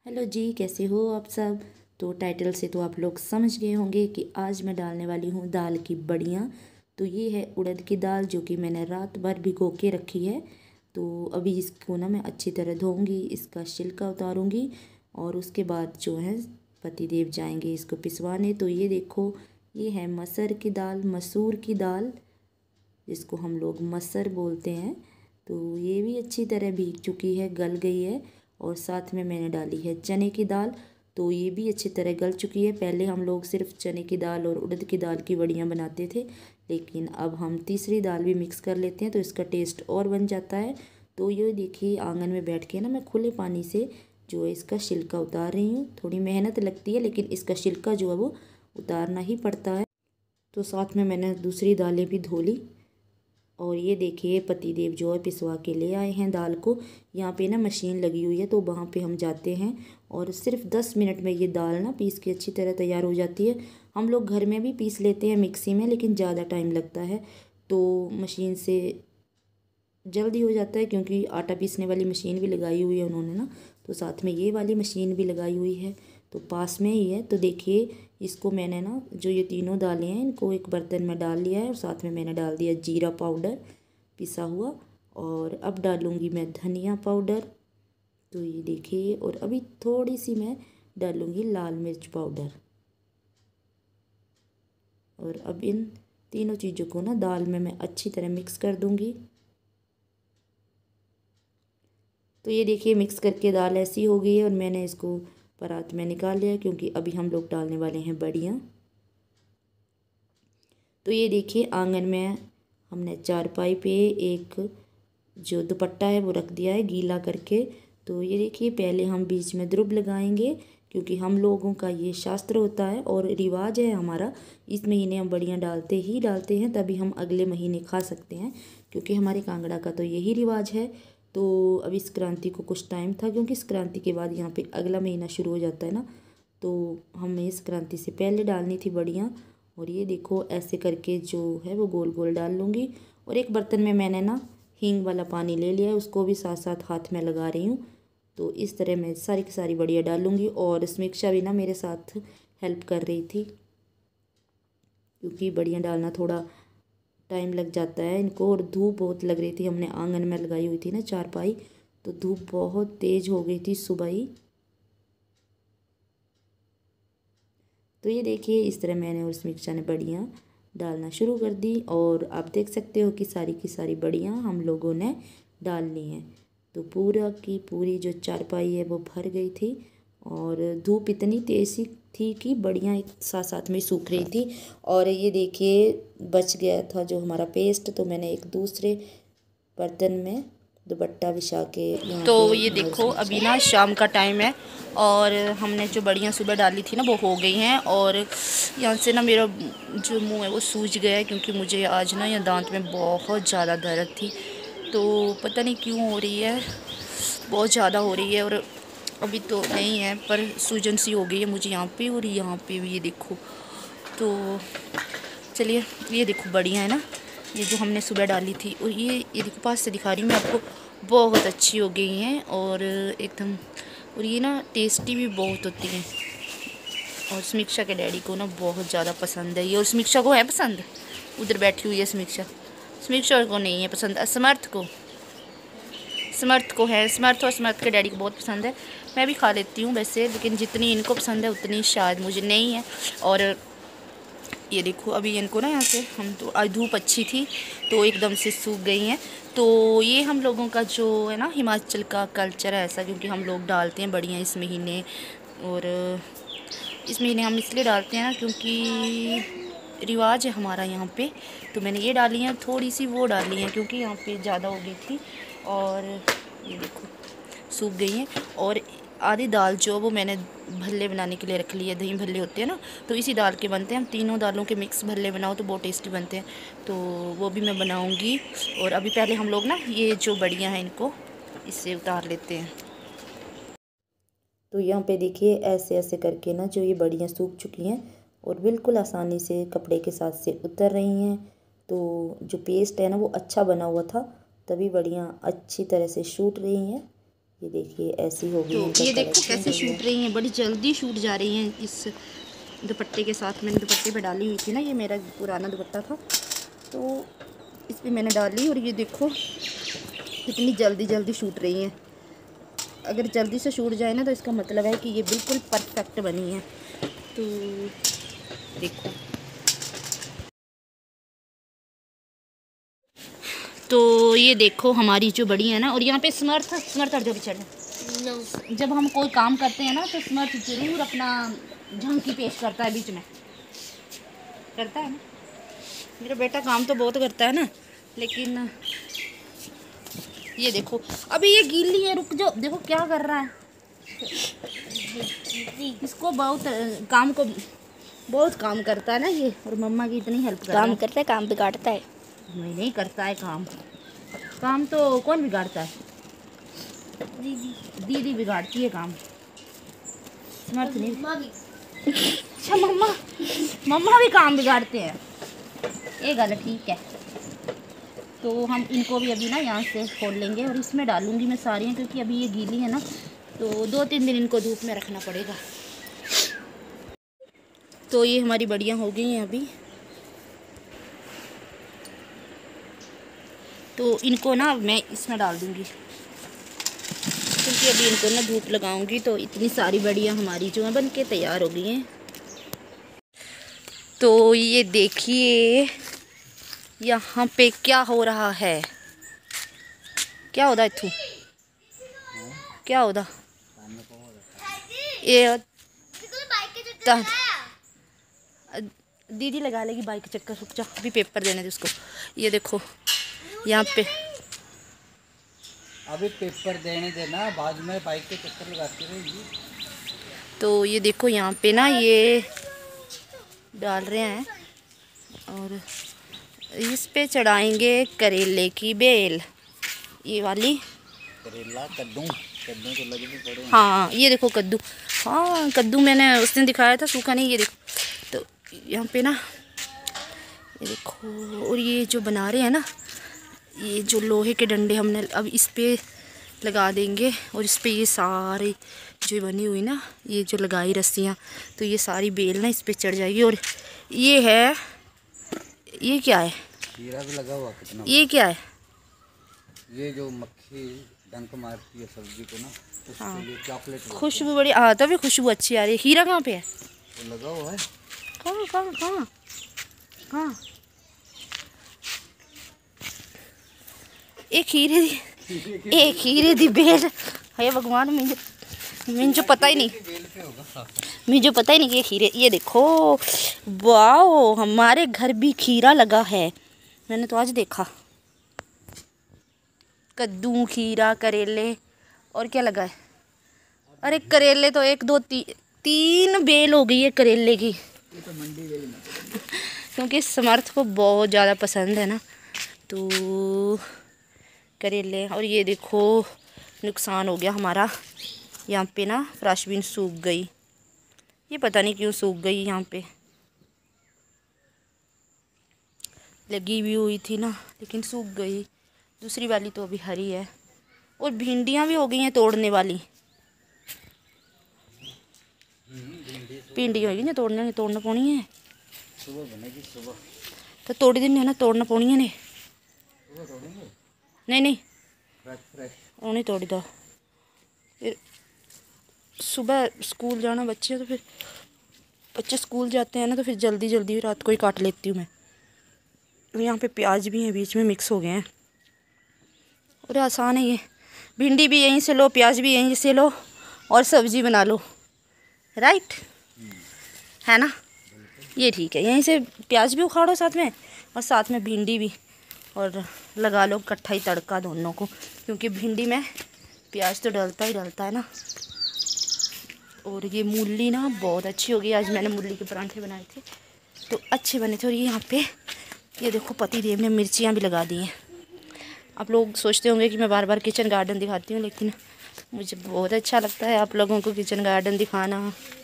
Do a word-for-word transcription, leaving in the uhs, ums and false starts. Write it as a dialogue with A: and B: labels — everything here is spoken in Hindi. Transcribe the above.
A: हेलो जी, कैसे हो आप सब। तो टाइटल से तो आप लोग समझ गए होंगे कि आज मैं डालने वाली हूँ दाल की बड़ियाँ। तो ये है उड़द की दाल जो कि मैंने रात भर भिगो के रखी है। तो अभी इसको ना मैं अच्छी तरह धोऊंगी, इसका छिलका उतारूंगी और उसके बाद जो है पतिदेव जाएंगे इसको पिसवाने। तो ये देखो, ये है मसर की दाल, मसूर की दाल, जिसको हम लोग मसर बोलते हैं। तो ये भी अच्छी तरह भीग चुकी है, गल गई है। और साथ में मैंने डाली है चने की दाल, तो ये भी अच्छी तरह गल चुकी है। पहले हम लोग सिर्फ चने की दाल और उड़द की दाल की बड़ियाँ बनाते थे, लेकिन अब हम तीसरी दाल भी मिक्स कर लेते हैं तो इसका टेस्ट और बन जाता है। तो ये देखिए, आंगन में बैठ के ना मैं खुले पानी से जो है इसका छिलका उतार रही हूँ। थोड़ी मेहनत लगती है, लेकिन इसका छिलका जो है वो उतारना ही पड़ता है। तो साथ में मैंने दूसरी दालें भी धो ली। और ये देखिए, पतिदेव जो है पिसवा के ले आए हैं दाल को। यहाँ पे ना मशीन लगी हुई है, तो वहाँ पे हम जाते हैं और सिर्फ दस मिनट में ये दाल ना पीस के अच्छी तरह तैयार हो जाती है। हम लोग घर में भी पीस लेते हैं मिक्सी में, लेकिन ज़्यादा टाइम लगता है। तो मशीन से जल्दी हो जाता है, क्योंकि आटा पीसने वाली मशीन भी लगाई हुई है उन्होंने ना, तो साथ में ये वाली मशीन भी लगाई हुई है, तो पास में ही है। तो देखिए, इसको मैंने ना जो ये तीनों दालें हैं इनको एक बर्तन में डाल लिया है और साथ में मैंने डाल दिया जीरा पाउडर पिसा हुआ। और अब डालूँगी मैं धनिया पाउडर। तो ये देखिए, और अभी थोड़ी सी मैं डालूँगी लाल मिर्च पाउडर। और अब इन तीनों चीज़ों को ना दाल में मैं अच्छी तरह मिक्स कर दूँगी। तो ये देखिए, मिक्स करके दाल ऐसी हो गई है और मैंने इसको परात में निकाल लिया, क्योंकि अभी हम लोग डालने वाले हैं बड़ियाँ। तो ये देखिए, आंगन में हमने चारपाई पे एक जो दुपट्टा है वो रख दिया है गीला करके। तो ये देखिए, पहले हम बीच में द्रुब लगाएंगे, क्योंकि हम लोगों का ये शास्त्र होता है और रिवाज है हमारा। इस महीने हम बड़ियाँ डालते ही डालते हैं, तभी हम अगले महीने खा सकते हैं, क्योंकि हमारे कांगड़ा का तो यही रिवाज है। तो अभी संक्रांति को कुछ टाइम था, क्योंकि संक्रांति के बाद यहाँ पे अगला महीना शुरू हो जाता है ना, तो हमें संक्रांति से पहले डालनी थी बड़ियाँ। और ये देखो, ऐसे करके जो है वो गोल गोल डाल लूँगी। और एक बर्तन में मैंने ना हींग वाला पानी ले लिया है, उसको भी साथ साथ हाथ में लगा रही हूँ। तो इस तरह मैं सारी की सारी बड़ियाँ डाल लूँगी। और समीक्षा भी ना मेरे साथ हेल्प कर रही थी, क्योंकि बड़ियाँ डालना थोड़ा टाइम लग जाता है इनको। और धूप बहुत लग रही थी, हमने आंगन में लगाई हुई थी ना चारपाई, तो धूप बहुत तेज़ हो गई थी सुबह ही। तो ये देखिए, इस तरह मैंने और समीक्षा ने बड़ियाँ डालना शुरू कर दी, और आप देख सकते हो कि सारी की सारी बड़ियाँ हम लोगों ने डाल ली हैं। तो पूरा की पूरी जो चारपाई है वो भर गई थी, और धूप इतनी तेज़ थी कि बड़ियाँ एक साथ साथ में सूख रही थी। और ये देखिए, बच गया था जो हमारा पेस्ट, तो मैंने एक दूसरे बर्तन में दुपट्टा बिछा के यहाँ
B: तो
A: पे
B: ये
A: मैं और
B: देखो, अभी
A: समीक्षा।
B: ना शाम का टाइम है और हमने जो बड़ियाँ सुबह डाली थी ना वो हो गई हैं। और यहाँ से ना मेरा जो मुंह है वो सूज गया है, क्योंकि मुझे आज ना यहाँ दांत में बहुत ज़्यादा दर्द थी। तो पता नहीं क्यों हो रही है, बहुत ज़्यादा हो रही है। और अभी तो नहीं है, पर सूजन सी हो गई है मुझे यहाँ पे और यहाँ पे भी, ये देखो। तो चलिए, ये देखो बढ़िया है ना, ये जो हमने सुबह डाली थी। और ये ये देखो, पास से दिखा रही हूँ मैं आपको, बहुत अच्छी हो गई हैं और एकदम। और ये ना टेस्टी भी बहुत होती हैं। और समीक्षा के डैडी को ना बहुत ज़्यादा पसंद है ये, और समीक्षा को है पसंद। उधर बैठी हुई है समीक्षा, समीक्षा को नहीं है पसंद, समर्थ को, समर्थ को है। समर्थ और समर्थ के डैडी को बहुत पसंद है। मैं भी खा लेती हूँ वैसे, लेकिन जितनी इनको पसंद है उतनी शायद मुझे नहीं है। और ये देखो, अभी इनको ना यहाँ से हम, तो आज धूप अच्छी थी तो एकदम से सूख गई हैं। तो ये हम लोगों का जो है ना हिमाचल का कल्चर है ऐसा, क्योंकि हम लोग डालते हैं बड़ियाँ इस महीने। और इस महीने हम इसलिए डालते हैं ना क्योंकि रिवाज है हमारा यहाँ पे। तो मैंने ये डाली हैं, थोड़ी सी वो डाली हैं क्योंकि यहाँ पे ज़्यादा हो गई थी। और ये देखो, सूख गई हैं। और आधी दाल जो वो मैंने भल्ले बनाने के लिए रख ली है, दही भल्ले होते हैं ना, तो इसी दाल के बनते हैं। हम तीनों दालों के मिक्स भल्ले बनाओ तो बहुत टेस्टी बनते हैं, तो वो भी मैं बनाऊंगी। और अभी पहले हम लोग ना ये जो बड़ियाँ हैं इनको इससे उतार लेते हैं।
A: तो यहाँ पे देखिए, ऐसे ऐसे करके ना जो ये बड़ियाँ सूख चुकी हैं और बिल्कुल आसानी से कपड़े के साथ से उतर रही हैं। तो जो पेस्ट है ना वो अच्छा बना हुआ था, तभी बड़ियाँ अच्छी तरह से छूट रही हैं। ये देखिए ऐसी हो गई।
B: तो ये देखो कैसे शूट रही हैं, बड़ी जल्दी शूट जा रही हैं इस दुपट्टे के साथ। मैंने दुपट्टे पे डाली हुई थी ना, ये मेरा पुराना दुपट्टा था तो इस पर मैंने डाली, और ये देखो कितनी जल्दी जल्दी शूट रही हैं। अगर जल्दी से शूट जाए ना तो इसका मतलब है कि ये बिल्कुल परफेक्ट बनी है। तो देखो, तो ये देखो हमारी जो बड़ी है ना, और यहाँ पे स्मर्थ स्मर्थ हट जो पिछड़ जब हम कोई काम करते हैं ना तो स्मर्थ जरूर अपना झांकी पेश करता है, बीच में करता है ना। मेरा बेटा काम तो बहुत करता है ना, लेकिन ये देखो अभी ये गीली है, रुक जाओ। देखो क्या कर रहा है, इसको बहुत काम को बहुत काम करता है ना ये, और मम्मा की इतनी हेल्प करता है।
A: काम करता है, काम बिगाड़ता है।
B: नहीं नहीं करता है काम, काम तो कौन बिगाड़ता है, दीदी दीदी बिगाड़ती है काम, समर्थ नहीं। अच्छा मम्मा मम्मा भी काम बिगाड़ते हैं, ये गल ठीक है। तो हम इनको भी अभी ना यहाँ से खोल लेंगे और इसमें डालूंगी मैं सारी, क्योंकि अभी ये गीली है ना, तो दो तीन दिन इनको धूप में रखना पड़ेगा। तो ये हमारी बढ़िया हो गई हैं अभी, तो इनको ना मैं इसमें डाल दूँगी, क्योंकि अभी इनको ना धूप लगाऊंगी। तो इतनी सारी बढ़िया हमारी जो है बन के तैयार हो गई हैं। तो ये देखिए यहाँ पे क्या हो रहा है, क्या होता है इथू, क्या होता ये दीदी लगा लेगी बाइक चक्कर, रुक जा अभी पेपर देने दे उसको। ये देखो यहाँ पे
C: अभी पेपर देने देना, बाद में बाइक के चक्कर लगाती रहेगी।
B: तो ये देखो यहाँ पे ना ये डाल रहे हैं, और इस पे चढ़ाएंगे करेले की बेल, ये वाली
C: करेला कद्दू कद्दू तो लग भी पड़े।
B: हाँ ये देखो कद्दू, हाँ कद्दू मैंने उस दिन दिखाया था, सूखा नहीं। ये देखो, तो यहाँ पे ना ये देखो, और ये जो बना रहे हैं ना, ये जो लोहे के डंडे हमने अब इस पे लगा देंगे, और इस पे ये सारी जो बनी हुई ना, ये जो लगाई रस्सियाँ, तो ये सारी बेल ना इस पे चढ़ जाएगी। और ये है, ये क्या है,
C: हीरा भी लगा हुआ कितना,
B: ये क्या है,
C: ये जो मक्खी डंक मारती है सब्जी को ना, उसके
B: हाँ।
C: लिए चॉकलेट
B: खुशबू बड़ी आ, तभी खुशबू अच्छी आ रही है। हीरा कहाँ पे है,
C: तो लगा हुआ है,
B: कहाँ कहाँ कहाँ कहाँ, एक हीरे दी एक हीरे दी बेल है भगवान, मुझे मुझे पता ही नहीं, मुझे पता ही नहीं कि खीरे। ये देखो वाओ, हमारे घर भी खीरा लगा है, मैंने तो आज देखा। कद्दू, खीरा, करेले, और क्या लगा है, अरे करेले तो एक दो ती, तीन बेल हो गई है करेले की, क्योंकि समर्थ को बहुत ज़्यादा पसंद है ना, तो करेले। और ये देखो नुकसान हो गया हमारा, यहाँ पे ना फ्राशबीन सूख गई, ये पता नहीं क्यों सूख गई, यहाँ पे लगी भी हुई थी ना, लेकिन सूख गई। दूसरी वाली तो अभी हरी है, और भिंडियाँ भी हो गई हैं तोड़ने वाली, भिंडी होगी ना तोड़ने तोड़ना पौनी है,
C: सुबह बनेगी सुबह,
B: तो तोड़ी दिन है ना, तोड़ना पौनी है ने, नहीं नहीं
C: फ्रेश फ्रेश
B: वो नहीं तोड़ी दो, फिर सुबह स्कूल जाना बच्चे, तो फिर बच्चे स्कूल जाते हैं ना, तो फिर जल्दी जल्दी रात को ही काट लेती हूँ मैं। यहाँ पे प्याज भी हैं, बीच में मिक्स हो गए हैं, और आसान है ये, भिंडी भी यहीं से लो, प्याज भी यहीं से लो, और सब्जी बना लो, राइट है ना, ये ठीक है। यहीं से प्याज भी उखाड़ो साथ में, और साथ में भिंडी भी, और लगा लो इकट्ठा ही तड़का दोनों को, क्योंकि भिंडी में प्याज तो डलता ही डलता है ना। और ये मूली ना बहुत अच्छी होगी, आज मैंने मूली के परांठे बनाए थे तो अच्छे बने थे। और ये यहाँ पे ये देखो पति देव ने मिर्चियाँ भी लगा दी हैं। आप लोग सोचते होंगे कि मैं बार बार किचन गार्डन दिखाती हूँ, लेकिन मुझे बहुत अच्छा लगता है आप लोगों को किचन गार्डन दिखाना।